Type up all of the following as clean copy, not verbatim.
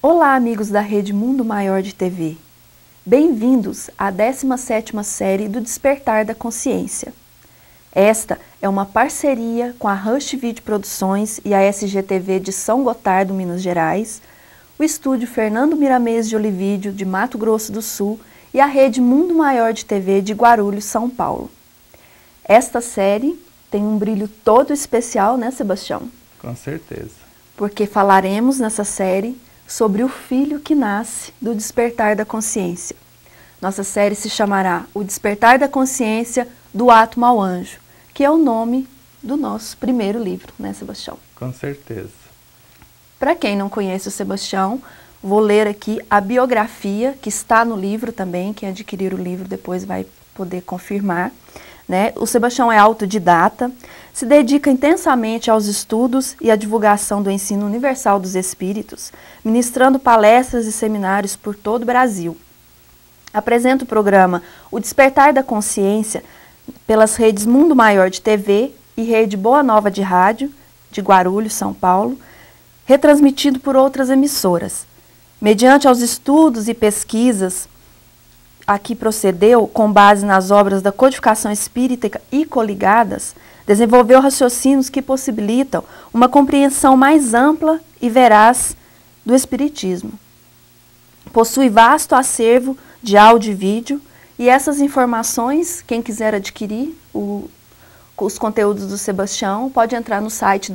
Olá, amigos da Rede Mundo Maior de TV. Bem-vindos à 17ª série do Despertar da Consciência. Esta é uma parceria com a Rush Video Produções e a SGTV de São Gotardo, Minas Gerais, o estúdio Fernando Miramês de Olivídio, de Mato Grosso do Sul, e a Rede Mundo Maior de TV de Guarulhos, São Paulo. Esta série tem um brilho todo especial, né, Sebastião? Com certeza. Porque falaremos nessa série sobre o filho que nasce do despertar da consciência. Nossa série se chamará O Despertar da Consciência do Átomo ao Anjo, que é o nome do nosso primeiro livro, né, Sebastião? Com certeza. Para quem não conhece o Sebastião, vou ler aqui a biografia que está no livro também. Quem adquirir o livro depois vai poder confirmar, né? O Sebastião é autodidata, se dedica intensamente aos estudos e à divulgação do ensino universal dos espíritos, ministrando palestras e seminários por todo o Brasil. Apresenta o programa O Despertar da Consciência pelas redes Mundo Maior de TV e Rede Boa Nova de Rádio, de Guarulhos, São Paulo, retransmitido por outras emissoras. Mediante aos estudos e pesquisas a que procedeu, com base nas obras da codificação espírita e coligadas, desenvolveu raciocínios que possibilitam uma compreensão mais ampla e veraz do espiritismo. Possui vasto acervo de áudio e vídeo, e essas informações, quem quiser adquirir os conteúdos do Sebastião, pode entrar no site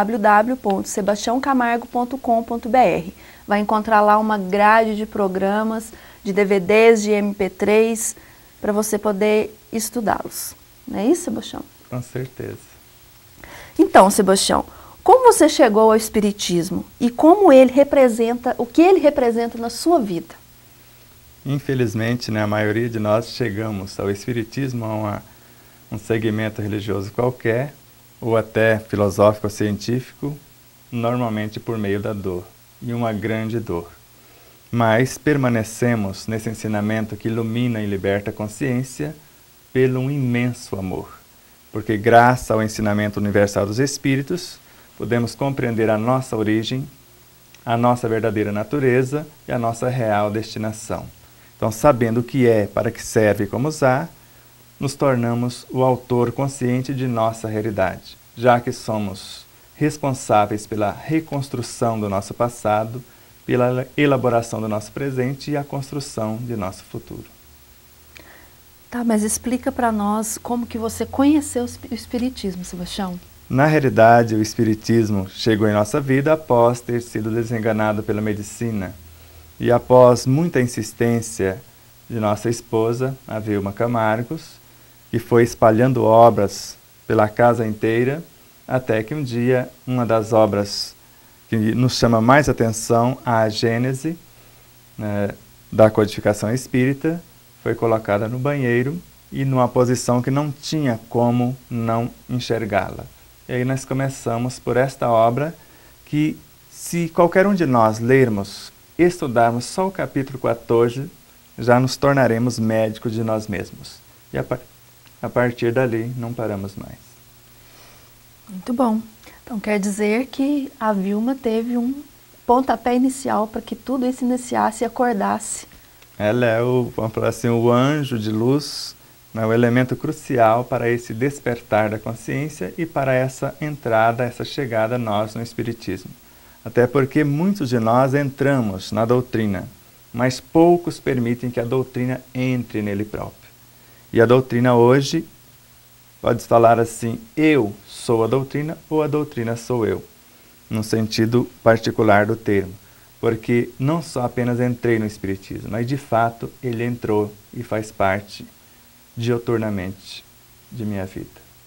www.sebastiaocamargo.com.br. Vai encontrar lá uma grade de programas, de DVDs, de MP3, para você poder estudá-los. Não é isso, Sebastião? Com certeza. Então, Sebastião, como você chegou ao Espiritismo e como ele representa, o que ele representa na sua vida? Infelizmente, né, a maioria de nós chegamos ao Espiritismo, a um segmento religioso qualquer, ou até filosófico ou científico, normalmente por meio da dor, e uma grande dor. Mas permanecemos nesse ensinamento que ilumina e liberta a consciência pelo um imenso amor. Porque graças ao ensinamento universal dos Espíritos, podemos compreender a nossa origem, a nossa verdadeira natureza e a nossa real destinação. Então, sabendo o que é, para que serve e como usar, nos tornamos o autor consciente de nossa realidade, já que somos responsáveis pela reconstrução do nosso passado, pela elaboração do nosso presente e a construção de nosso futuro. Tá, mas explica para nós como que você conheceu o Espiritismo, Sebastião. Na realidade, o Espiritismo chegou em nossa vida após ter sido desenganado pela medicina e após muita insistência de nossa esposa, a Vilma Camargos, que foi espalhando obras pela casa inteira, até que um dia uma das obras que nos chama mais atenção, a Gênese, né, da codificação espírita, foi colocada no banheiro e numa posição que não tinha como não enxergá-la. E aí nós começamos por esta obra que, se qualquer um de nós lermos, estudarmos só o capítulo 14, já nos tornaremos médicos de nós mesmos. E a partir dali não paramos mais. Muito bom. Então quer dizer que a Vilma teve um pontapé inicial para que tudo isso iniciasse e acordasse. Ela é vamos falar assim, o anjo de luz, né, o elemento crucial para esse despertar da consciência e para essa entrada, essa chegada a nós no Espiritismo. Até porque muitos de nós entramos na doutrina, mas poucos permitem que a doutrina entre nele próprio. E a doutrina hoje pode falar assim, eu sou a doutrina ou a doutrina sou eu, no sentido particular do termo. Porque não só apenas entrei no Espiritismo, mas de fato ele entrou e faz parte dioturnamente de minha vida.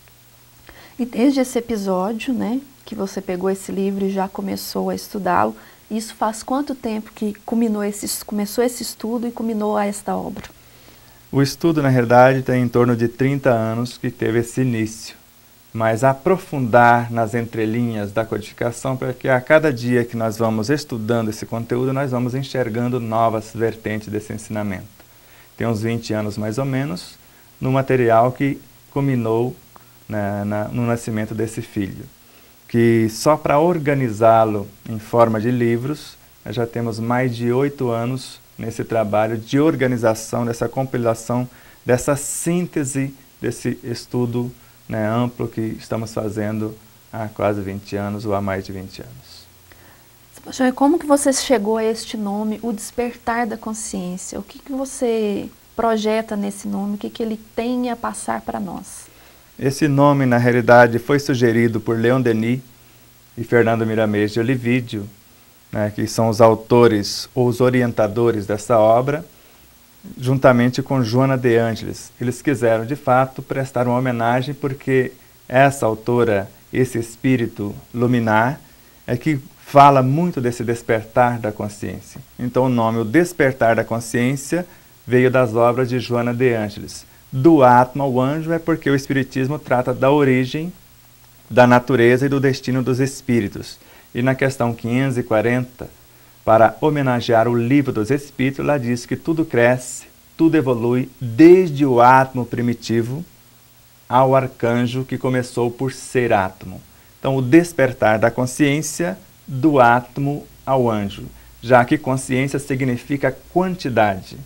E desde esse episódio, né, que você pegou esse livro e já começou a estudá-lo, isso faz quanto tempo que começou esse estudo e culminou a esta obra? O estudo, na realidade, tem em torno de 30 anos que teve esse início. Mas aprofundar nas entrelinhas da codificação, porque a cada dia que nós vamos estudando esse conteúdo, nós vamos enxergando novas vertentes desse ensinamento. Tem uns 20 anos mais ou menos, no material que culminou, né, no nascimento desse filho. Que só para organizá-lo em forma de livros, nós já temos mais de 8 anos nesse trabalho de organização, dessa compilação, dessa síntese, desse estudo, né, amplo que estamos fazendo há quase 20 anos ou há mais de 20 anos. Sebastião, e como que você chegou a este nome, o despertar da consciência? O que você projeta nesse nome? O que ele tem a passar para nós? Esse nome, na realidade, foi sugerido por Leon Denis e Fernando Miramês de Olivídio, né, que são os autores ou os orientadores dessa obra, juntamente com Joana de Ângeles. Eles quiseram, de fato, prestar uma homenagem porque essa autora, esse espírito luminar, é que fala muito desse despertar da consciência. Então o nome, o Despertar da Consciência, veio das obras de Joana de Ângeles. Do Atma ao anjo é porque o Espiritismo trata da origem, da natureza e do destino dos espíritos. E na questão 540, para homenagear o livro dos Espíritos, ela diz que tudo cresce, tudo evolui, desde o átomo primitivo ao arcanjo que começou por ser átomo. Então, o despertar da consciência do átomo ao anjo, já que consciência significa quantidade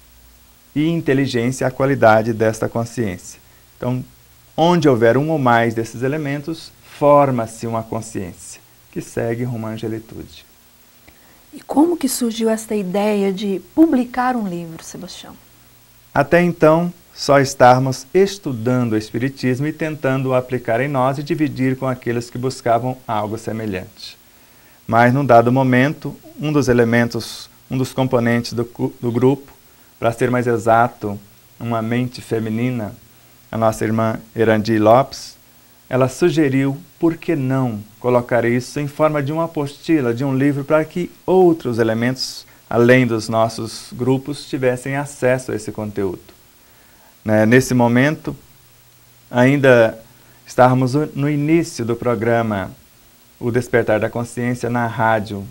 e inteligência a qualidade desta consciência. Então, onde houver um ou mais desses elementos, forma-se uma consciência que segue rumo à angelitude. E como que surgiu esta ideia de publicar um livro, Sebastião? Até então, só estarmos estudando o Espiritismo e tentando o aplicar em nós e dividir com aqueles que buscavam algo semelhante. Mas, num dado momento, um dos elementos, um dos componentes do grupo, para ser mais exato, uma mente feminina, a nossa irmã Erandi Lopes, ela sugeriu, por que não colocar isso em forma de uma apostila, de um livro, para que outros elementos, além dos nossos grupos, tivessem acesso a esse conteúdo. Nesse momento, ainda estávamos no início do programa O Despertar da Consciência na rádio,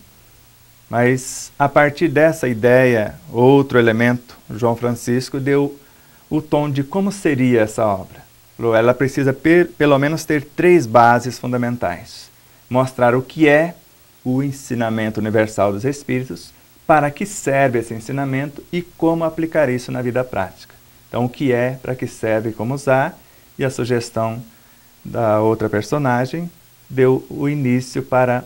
mas a partir dessa ideia, outro elemento, João Francisco, deu o tom de como seria essa obra. Ela precisa pelo menos ter 3 bases fundamentais. Mostrar o que é o ensinamento universal dos Espíritos, para que serve esse ensinamento e como aplicar isso na vida prática. Então, o que é, para que serve e como usar, e a sugestão da outra personagem deu o início para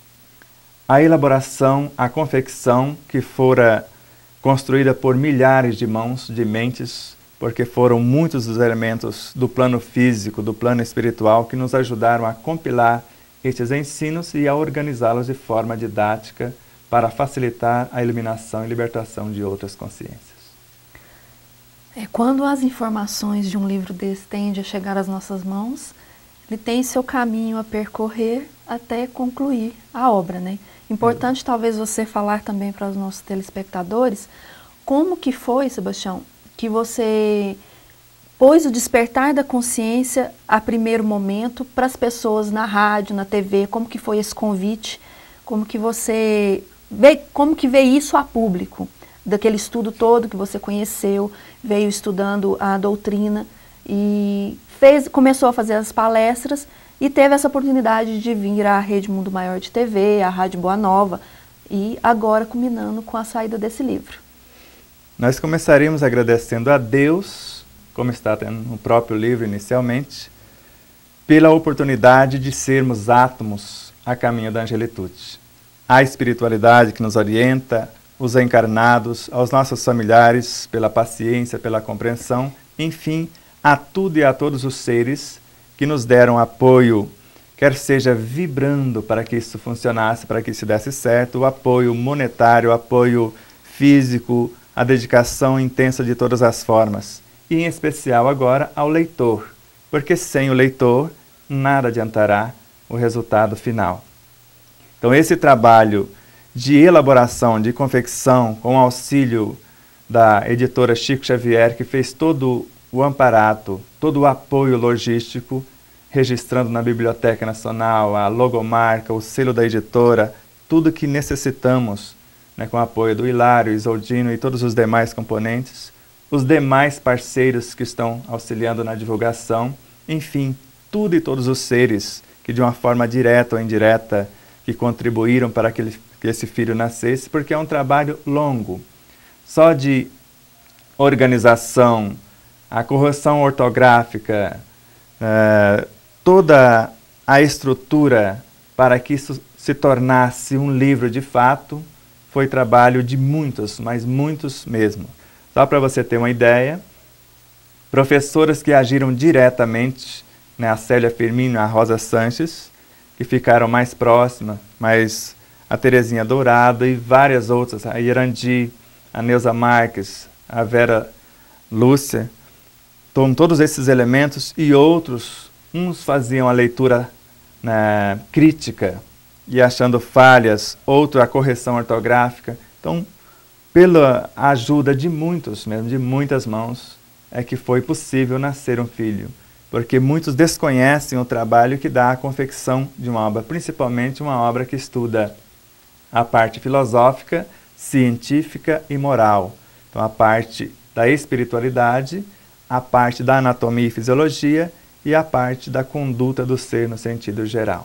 a elaboração, a confecção que fora construída por milhares de mãos, de mentes, porque foram muitos os elementos do plano físico, do plano espiritual, que nos ajudaram a compilar estes ensinos e a organizá-los de forma didática para facilitar a iluminação e libertação de outras consciências. Quando as informações de um livro desse tendem a chegar às nossas mãos, ele tem seu caminho a percorrer até concluir a obra, né? Importante talvez você falar também para os nossos telespectadores como que foi, Sebastião, que você pôs o despertar da consciência a primeiro momento para as pessoas na rádio, na TV, como que foi esse convite, como que você veio isso a público, daquele estudo todo que você conheceu, veio estudando a doutrina e começou a fazer as palestras e teve essa oportunidade de vir à Rede Mundo Maior de TV, à Rádio Boa Nova e agora culminando com a saída desse livro. Nós começaríamos agradecendo a Deus, como está no próprio livro inicialmente, pela oportunidade de sermos átomos a caminho da angelitude. A espiritualidade que nos orienta, os encarnados, aos nossos familiares, pela paciência, pela compreensão, enfim, a tudo e a todos os seres que nos deram apoio, quer seja vibrando para que isso funcionasse, para que isso desse certo, o apoio monetário, o apoio físico, a dedicação intensa de todas as formas, e em especial agora ao leitor, porque sem o leitor nada adiantará o resultado final. Então esse trabalho de elaboração, de confecção, com o auxílio da editora Chico Xavier, que fez todo o amparato, todo o apoio logístico, registrando na Biblioteca Nacional, a logomarca, o selo da editora, tudo que necessitamos, com o apoio do Hilário, Isoldino e todos os demais componentes, os demais parceiros que estão auxiliando na divulgação, enfim, tudo e todos os seres que de uma forma direta ou indireta que contribuíram para que ele que esse filho nascesse, porque é um trabalho longo. Só de organização, a correção ortográfica, toda a estrutura para que isso se tornasse um livro de fato, foi trabalho de muitos, mas muitos mesmo. Só para você ter uma ideia, professoras que agiram diretamente, né, a Célia Firmino e a Rosa Sanches, que ficaram mais próximas, mas a Terezinha Dourado e várias outras, a Irandi, a Neuza Marques, a Vera Lúcia, todos esses elementos e outros, uns faziam a leitura, né, crítica e achando falhas, outro a correção ortográfica. Então, pela ajuda de muitos mesmo, de muitas mãos, é que foi possível nascer um filho. Porque muitos desconhecem o trabalho que dá a confecção de uma obra, principalmente uma obra que estuda a parte filosófica, científica e moral. Então, a parte da espiritualidade, a parte da anatomia e fisiologia e a parte da conduta do ser no sentido geral.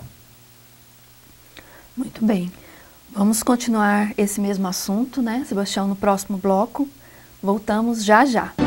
Muito bem. Vamos continuar esse mesmo assunto, né, Sebastião, no próximo bloco. Voltamos já já.